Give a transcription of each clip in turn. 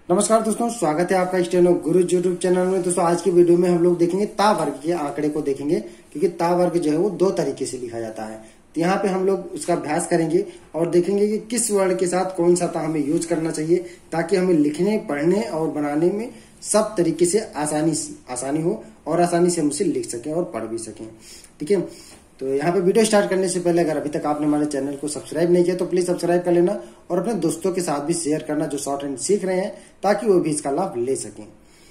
नमस्कार दोस्तों, स्वागत है आपका स्टेनो गुरु यूट्यूब चैनल में। दोस्तों आज की वीडियो में हम लोग देखेंगे ता वर्ग के आंकड़े को देखेंगे, क्योंकि ता वर्ग जो है वो दो तरीके से लिखा जाता है। तो यहाँ पे हम लोग उसका अभ्यास करेंगे और देखेंगे कि किस वर्ण के साथ कौन सा ता हमें यूज करना चाहिए, ताकि हमें लिखने, पढ़ने और बनाने में सब तरीके से आसानी हो और आसानी से हम उसे लिख सकें और पढ़ भी सकें। ठीक है, तो यहाँ पे वीडियो स्टार्ट करने से पहले अगर अभी तक आपने हमारे चैनल को सब्सक्राइब नहीं किया तो प्लीज सब्सक्राइब कर लेना और अपने दोस्तों के साथ भी शेयर करना जो शॉर्ट हैंड सीख रहे हैं, ताकि वो भी इसका लाभ ले सकें।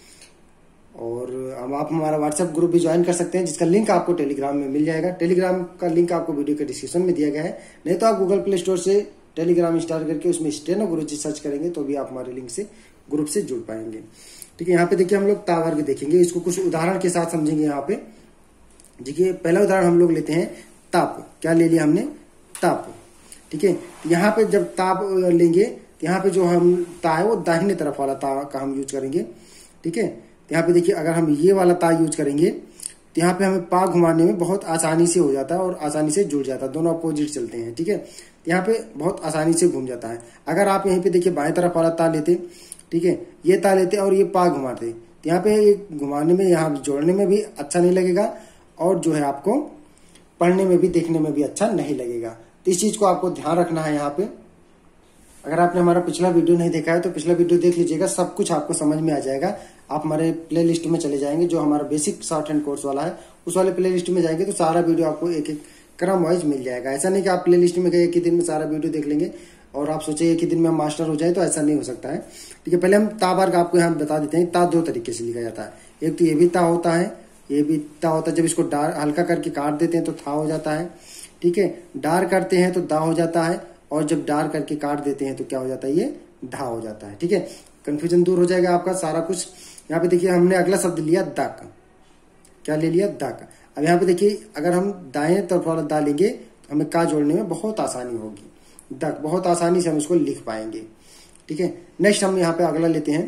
और अब आप हमारा व्हाट्सएप ग्रुप भी ज्वाइन कर सकते हैं, जिसका लिंक आपको टेलीग्राम में मिल जाएगा। टेलीग्राम का लिंक आपको वीडियो के डिस्क्रिप्शन में दिया गया है, नहीं तो आप गूगल प्ले स्टोर से टेलीग्राम इंस्टॉल करके उसमें स्टेनो गुरुजी सर्च करेंगे तो भी आप हमारे लिंक से ग्रुप से जुड़ पाएंगे। ठीक है, यहाँ पे देखिए हम लोग ता वर्ग देखेंगे, इसको कुछ उदाहरण के साथ समझेंगे। यहाँ पे देखिए पहला उदाहरण हम लोग लेते हैं ताप। क्या ले लिया हमने? ताप। ठीक है, यहाँ पे जब ताप लेंगे तो यहाँ पे जो हम ता है वो दाहिने तरफ वाला ता का हम यूज करेंगे। ठीक है, तो यहाँ पे देखिए अगर हम ये वाला ता यूज करेंगे तो यहाँ पे हमें पा घुमाने में बहुत आसानी से हो जाता है और आसानी से जुड़ जाता है, दोनों अपोजिट चलते हैं। ठीक है, तो यहाँ पे बहुत आसानी से घूम जाता है। अगर आप यहीं पे देखिए बाएं तरफ वाला ता लेते, ठीक है, ये ता लेते और ये पा घुमाते, तो यहाँ पे घुमाने में, यहाँ जोड़ने में भी अच्छा नहीं लगेगा और जो है आपको पढ़ने में भी, देखने में भी अच्छा नहीं लगेगा। तो इस चीज को आपको ध्यान रखना है। यहाँ पे अगर आपने हमारा पिछला वीडियो नहीं देखा है तो पिछला वीडियो देख लीजिएगा, सब कुछ आपको समझ में आ जाएगा। आप हमारे प्ले लिस्ट में चले जाएंगे, जो हमारा बेसिक शॉर्ट हैंड कोर्स वाला है, उस वाले प्ले लिस्ट में जाएंगे तो सारा वीडियो आपको एक एक क्रम वाइज मिल जाएगा। ऐसा नहीं कि आप प्ले लिस्ट में गए एक ही दिन में सारा वीडियो देख लेंगे और आप सोचे एक ही दिन में हम मास्टर हो जाए, तो ऐसा नहीं हो सकता है। ठीक है, पहले हम ता वर्ग आपको यहाँ बता देते हैं। ता दो तरीके से लिखा जाता है, एक तो ये भी ता होता है, ये भी ता होता है। जब इसको डार हल्का करके काट देते हैं तो था हो जाता है। ठीक है, डार करते हैं तो दा हो जाता है, और जब डार करके काट देते हैं तो क्या हो जाता है? ये धा हो जाता है। ठीक है, कंफ्यूजन दूर हो जाएगा आपका सारा कुछ। यहाँ पे देखिए हमने अगला शब्द लिया दक। क्या ले लिया? दक। अब यहाँ पे देखिए अगर हम दाएं तरफ वाला दा लेंगे तो हमें का जोड़ने में बहुत आसानी होगी। दक, बहुत आसानी से हम इसको लिख पाएंगे। ठीक है, नेक्स्ट हम यहाँ पे अगला लेते हैं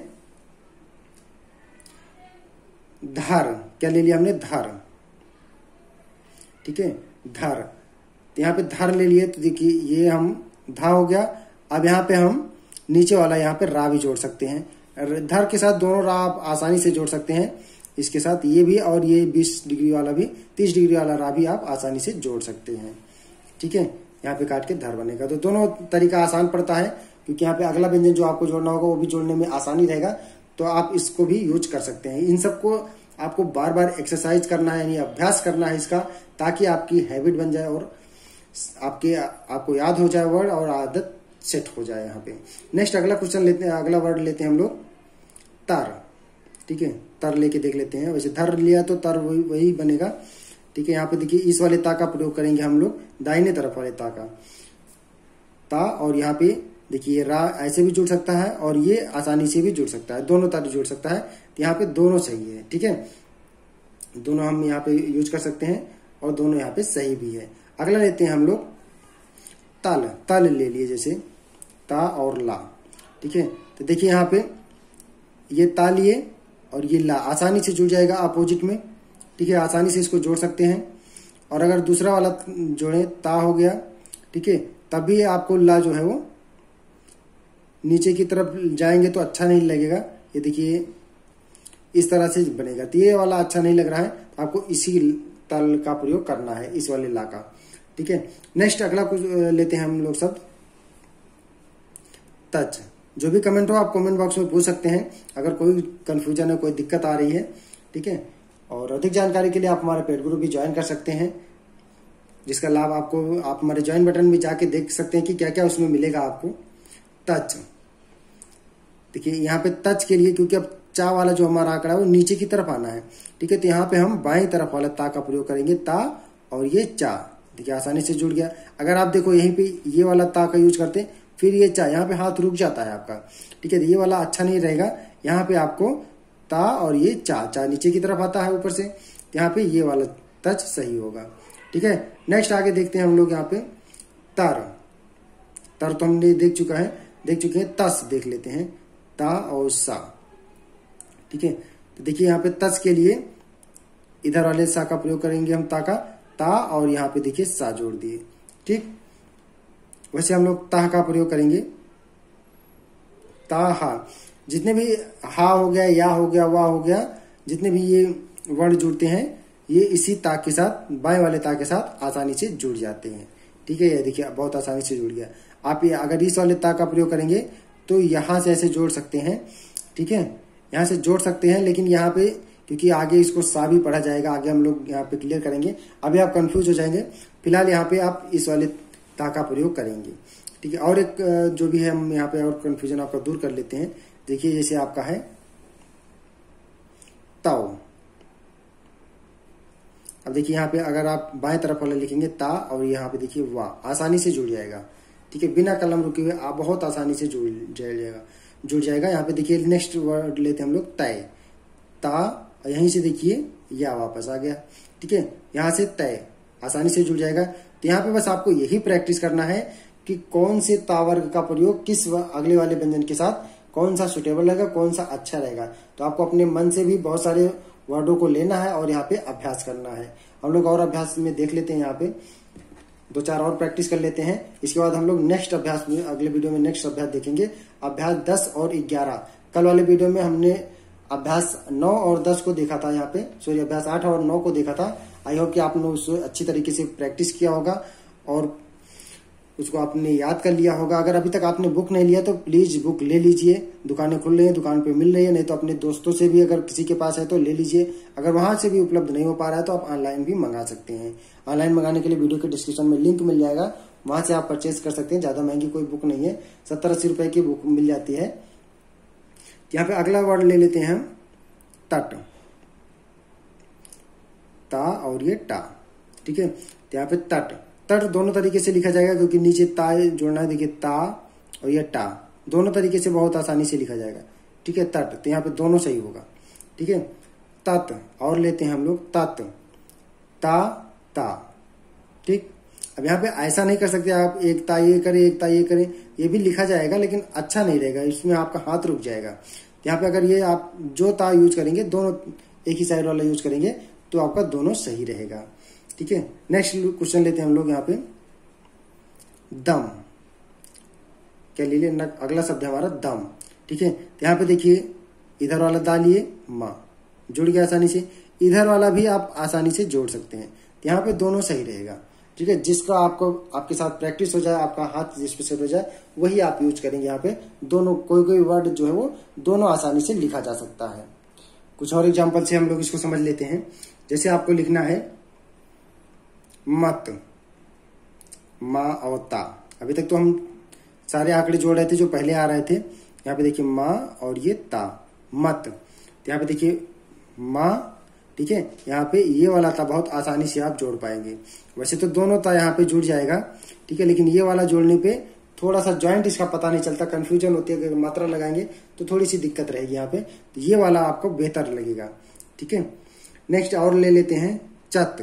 धार। क्या ले लिया हमने? धार। ठीक है, धार। तो यहाँ पे धार ले लिए तो देखिए ये हम धा हो गया। अब यहाँ पे हम नीचे वाला यहाँ पे रा भी जोड़ सकते हैं। धार के साथ दोनों रा आप आसानी से जोड़ सकते हैं, इसके साथ ये भी, और ये 20 डिग्री वाला भी, 30 डिग्री वाला रा भी आप आसानी से जोड़ सकते हैं। ठीक है, यहाँ पे काट के धार बनेगा। तो दोनों तरीका आसान पड़ता है, क्योंकि यहाँ पे अगला व्यंजन जो आपको जोड़ना होगा वो भी जोड़ने में आसानी रहेगा, तो आप इसको भी यूज कर सकते हैं। इन सबको आपको बार बार एक्सरसाइज करना है, यानी अभ्यास करना है इसका, ताकि आपकी हैबिट बन जाए और आपको याद हो जाए वर्ड और आदत सेट हो जाए। यहाँ पे नेक्स्ट अगला क्वेश्चन लेते हैं, अगला वर्ड लेते हैं हम लोग तार। ठीक है, तर लेके देख लेते हैं। वैसे धर लिया तो तर वही बनेगा। ठीक है, यहाँ पे देखिए इस वाले ता का प्रयोग करेंगे हम लोग, दाहिने तरफ वाले ता का ता, और यहाँ पे देखिए रा ऐसे भी जुड़ सकता है और ये आसानी से भी जुड़ सकता है, दोनों तरह जुड़ सकता है। तो यहाँ पे दोनों सही है। ठीक है, दोनों हम यहाँ पे यूज कर सकते हैं और दोनों यहाँ पे सही भी है। अगला लेते हैं हम लोग ताल। ताल ले लिए, जैसे ता और ला। ठीक है, तो देखिए यहाँ पे ये ता लिए और ये ला आसानी से जुड़ जाएगा अपोजिट में। ठीक है, आसानी से इसको जोड़ सकते हैं। और अगर दूसरा वाला जोड़े, ता हो गया, ठीक है, तभी आपको ला जो है वो नीचे की तरफ जाएंगे तो अच्छा नहीं लगेगा। ये देखिए इस तरह से बनेगा, तो ये वाला अच्छा नहीं लग रहा है, आपको इसी तल का प्रयोग करना है, इस वाले ला का। ठीक है, नेक्स्ट अगला कुछ लेते हैं हम लोग शब्द तच। जो भी कमेंट हो आप कमेंट बॉक्स में पूछ सकते हैं, अगर कोई कंफ्यूजन है, कोई दिक्कत आ रही है। ठीक है, और अधिक जानकारी के लिए आप हमारे पेड ग्रुप भी ज्वाइन कर सकते हैं, जिसका लाभ आपको, आप हमारे ज्वाइन बटन में जाके देख सकते हैं कि क्या क्या उसमें मिलेगा आपको। तच, देखिए यहाँ पे तच के लिए, क्योंकि अब चा वाला जो हमारा आंकड़ा है वो नीचे की तरफ आना है। ठीक है, तो यहाँ पे हम बाएं तरफ वाला ता का प्रयोग करेंगे, ता और ये चा। देखिए आसानी से जुड़ गया। अगर आप देखो यहीं पे ये वाला ता का यूज करते फिर ये चा, यहाँ पे हाथ रुक जाता है आपका। ठीक है, तो ये वाला अच्छा नहीं रहेगा। यहाँ पे आपको ता और ये चा, चा नीचे की तरफ आता है ऊपर से, यहाँ पे ये वाला तच सही होगा। ठीक है, नेक्स्ट आगे देखते हैं हम लोग यहाँ पे तर। तर तो हमने देख चुके हैं। तस देख लेते हैं, ता और सा। ठीक है, तो देखिए यहाँ पे तस के लिए इधर वाले सा का प्रयोग करेंगे हम, ता का, ता, और यहाँ पे देखिए सा जोड़ दिए। ठीक, वैसे हम लोग ता का प्रयोग करेंगे ता हा, जितने भी हा हो गया, या हो गया, वाह हो गया, जितने भी ये वर्ड जुड़ते हैं ये इसी ता के साथ, बाएं वाले ता के साथ आसानी से जुड़ जाते हैं। ठीक है, ये देखिए बहुत आसानी से जुड़ गया। आप ये अगर इस वाले ता का प्रयोग करेंगे तो यहां से ऐसे जोड़ सकते हैं। ठीक है, यहां से जोड़ सकते हैं, लेकिन यहाँ पे क्योंकि आगे इसको सा भी पढ़ा जाएगा, आगे हम लोग यहाँ पे क्लियर करेंगे, अभी आप कंफ्यूज हो जाएंगे। फिलहाल यहाँ पे आप इस वाले ता का प्रयोग करेंगे। ठीक है, और एक जो भी है हम यहाँ पे और कंफ्यूजन आपका दूर कर लेते हैं। देखिए जैसे आपका है ताओ, अब देखिए यहाँ पे अगर आप बाएं तरफ वाले लिखेंगे ता और यहाँ पे देखिए वाह, आसानी से जुड़ जाएगा। ठीक है, बिना कलम रुके हुए आप बहुत आसानी से जुड़ जाएगा। यहाँ पे देखिए नेक्स्ट वर्ड लेते हैं हम लोग तय, ता, यहीं से देखिए या वापस आ गया। ठीक है, यहाँ से तय आसानी से जुड़ जाएगा। तो यहाँ पे बस आपको यही प्रैक्टिस करना है कि कौन से ता वर्ग का प्रयोग किस अगले वाले व्यंजन के साथ कौन सा सुटेबल रहेगा, कौन सा अच्छा रहेगा। तो आपको अपने मन से भी बहुत सारे वर्डों को लेना है और यहाँ पे अभ्यास करना है। हम लोग और अभ्यास में देख लेते हैं, यहाँ पे 2-4 और प्रैक्टिस कर लेते हैं। इसके बाद हम लोग नेक्स्ट अभ्यास में, अगले वीडियो में नेक्स्ट अभ्यास देखेंगे, अभ्यास 10 और 11। कल वाले वीडियो में हमने अभ्यास 9 और 10 को देखा था, यहाँ पे सॉरी अभ्यास 8 और 9 को देखा था। आई होप कि आपने उसको अच्छी तरीके से प्रैक्टिस किया होगा और उसको आपने याद कर लिया होगा। अगर अभी तक आपने बुक नहीं लिया तो प्लीज बुक ले लीजिए, दुकानें खुल रही है, दुकान पे मिल रही है, नहीं तो अपने दोस्तों से भी अगर किसी के पास है तो ले लीजिए। अगर वहां से भी उपलब्ध नहीं हो पा रहा है तो आप ऑनलाइन भी मंगा सकते हैं। ऑनलाइन मंगाने के लिए वीडियो के डिस्क्रिप्शन में लिंक मिल जाएगा, वहां से आप परचेज कर सकते हैं। ज्यादा महंगी कोई बुक नहीं है, 70-80 रुपए की बुक मिल जाती है। यहाँ पे अगला वर्ड ले लेते हैं हम तट, ता और ये टा। ठीक है, तो यहाँ पे तट, तट दोनों तरीके से लिखा जाएगा क्योंकि नीचे ता जोड़ना है। देखिए ता और ये टा दोनों तरीके से बहुत आसानी से लिखा जाएगा। ठीक है, तट, तो यहाँ पे दोनों सही होगा। ठीक है, तत और लेते हैं हम लोग तत, ता ता। ठीक, अब यहाँ पे ऐसा नहीं कर सकते आप एक ता ये करें एक ता ये करें, ये भी लिखा जाएगा लेकिन अच्छा नहीं रहेगा, इसमें आपका हाथ रुक जाएगा। यहाँ पे अगर ये आप जो ता यूज करेंगे दोनों एक ही साइड वाला यूज करेंगे तो आपका दोनों सही रहेगा। ठीक है, नेक्स्ट क्वेश्चन लेते हैं हम लोग यहाँ पे दम, क्या ले लिया, अगला शब्द है हमारा दम। ठीक है, तो यहाँ पे देखिए इधर वाला दा लिए माँ, जुड़ गया आसानी से, इधर वाला भी आप आसानी से जोड़ सकते हैं। तो यहाँ पे दोनों सही रहेगा। ठीक है, जिसका आपको आपके साथ प्रैक्टिस हो जाए, आपका हाथ जिस पे सेट हो जाए वही आप यूज करेंगे। यहाँ पे दोनों कोई वर्ड जो है वो दोनों आसानी से लिखा जा सकता है। कुछ और एग्जाम्पल से हम लोग इसको समझ लेते हैं। जैसे आपको लिखना है मत, माँ और ता, अभी तक तो हम सारे आंकड़े जोड़ रहे थे जो पहले आ रहे थे। यहाँ पे देखिए माँ और ये ता, मत, तो यहाँ पे देखिए माँ। ठीक है, यहाँ पे ये वाला ता बहुत आसानी से आप जोड़ पाएंगे। वैसे तो दोनों ता यहाँ पे जुड़ जाएगा। ठीक है, लेकिन ये वाला जोड़ने पे थोड़ा सा जॉइंट इसका पता नहीं चलता, कंफ्यूजन होती है। अगर मात्रा लगाएंगे तो थोड़ी सी दिक्कत रहेगी यहाँ पे, तो ये वाला आपको बेहतर लगेगा। ठीक है, नेक्स्ट और ले लेते हैं चत।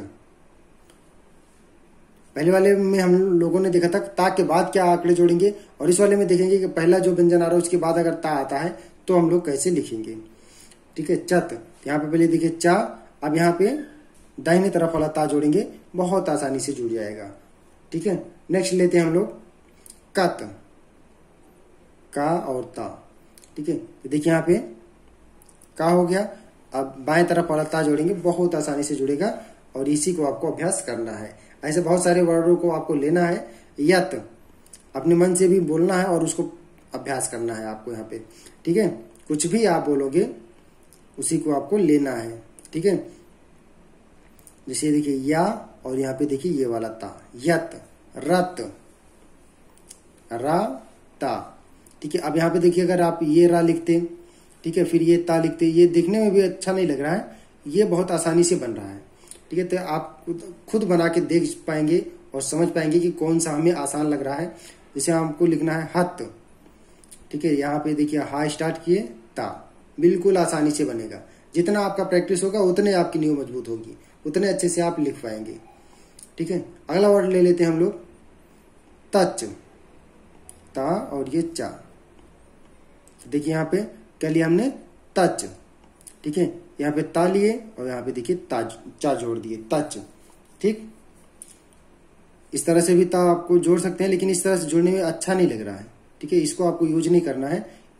पहले वाले में हम लोगों ने देखा था ता के बाद क्या आंकड़े जोड़ेंगे, और इस वाले में देखेंगे कि पहला जो व्यंजन आ रहा है उसके बाद अगर ता आता है तो हम लोग कैसे लिखेंगे। ठीक है, चत, यहाँ पे पहले देखिए चा, अब यहाँ पे दाहिने तरफ वाला ता जोड़ेंगे, बहुत आसानी से जुड़ जाएगा। ठीक है, नेक्स्ट लेते हैं हम लोग कत, का और ता। ठीक है, तो देखिए यहाँ पे का हो गया, अब बाएं तरफ वाला ता जोड़ेंगे, बहुत आसानी से जुड़ेगा और इसी को आपको अभ्यास करना है। ऐसे बहुत सारे वर्डों को आपको लेना है, यत अपने मन से भी बोलना है और उसको अभ्यास करना है आपको यहाँ पे। ठीक है, कुछ भी आप बोलोगे उसी को आपको लेना है। ठीक है, जैसे देखिए या और यहाँ पे देखिए ये वाला ता, यत, रत, रा, ता। ठीक है, अब यहाँ पे देखिए अगर आप ये रा लिखते, ठीक है, फिर ये ता लिखते, ये देखने में भी अच्छा नहीं लग रहा है, ये बहुत आसानी से बन रहा है। ठीक है, तो आप खुद बना के देख पाएंगे और समझ पाएंगे कि कौन सा हमें आसान लग रहा है। जैसे हमको लिखना है हत। ठीक है, यहाँ पे देखिए हा स्टार्ट किए, ता, बिल्कुल आसानी से बनेगा। जितना आपका प्रैक्टिस होगा उतने आपकी नींव मजबूत होगी, उतने अच्छे से आप लिख पाएंगे। ठीक है, अगला वर्ड ले लेते हैं हम लोग तच, ता और ये चा। देखिए यहाँ पे क्या लिया हमने, तच। ठीक है, यहाँ पे ता लिए और यहाँ पे देखिए चा जोड़ दिए, तच। ठीक, इस तरह से भी ता आपको जोड़ सकते हैं, लेकिन इस तरह से जोड़ने में अच्छा नहीं लग रहा है। ठीक है, इसको आपको यूज नहीं करना है,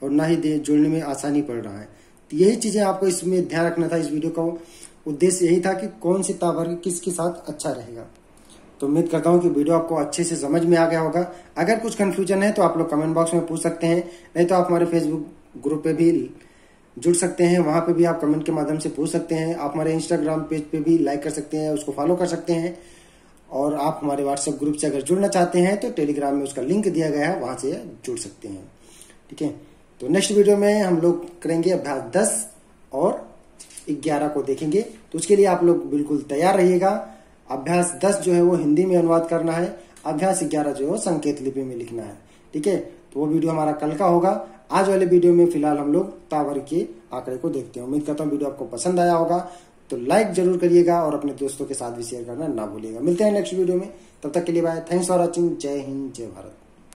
और ना ही जोड़ने में आसानी पड़ रहा है। तो यही चीजें आपको इसमें ध्यान रखना था। इस वीडियो का उद्देश्य यही था कि कौन सी ता वर्ग किसके साथ अच्छा रहेगा। तो उम्मीद करता हूँ कि वीडियो आपको अच्छे से समझ में आ गया होगा। अगर कुछ कंफ्यूजन है तो आप लोग कमेंट बॉक्स में पूछ सकते हैं, नहीं तो आप हमारे फेसबुक ग्रुप पे भी जुड़ सकते हैं, वहां पे भी आप कमेंट के माध्यम से पूछ सकते हैं। आप हमारे इंस्टाग्राम पेज पे भी लाइक कर सकते हैं, उसको फॉलो कर सकते हैं। और आप हमारे व्हाट्सएप ग्रुप से अगर जुड़ना चाहते हैं तो टेलीग्राम में उसका लिंक दिया गया है, वहां से जुड़ सकते हैं। ठीक है, तो नेक्स्ट वीडियो में हम लोग करेंगे अभ्यास 10 और 11 को देखेंगे। तो उसके लिए आप लोग बिल्कुल तैयार रहिएगा। अभ्यास 10 जो है वो हिंदी में अनुवाद करना है, अभ्यास 11 जो है वो संकेत लिपि में लिखना है। ठीक है, तो वो वीडियो हमारा कल का होगा। आज वाले वीडियो में फिलहाल हम लोग ता वर्ग के आंकड़े को देखते हैं। उम्मीद करता हूँ वीडियो आपको पसंद आया होगा, तो लाइक जरूर करिएगा और अपने दोस्तों के साथ भी शेयर करना ना भूलिएगा। मिलते हैं नेक्स्ट वीडियो में, तब तक के लिए बाय। Thanks for watching. जय हिंद, जय भारत।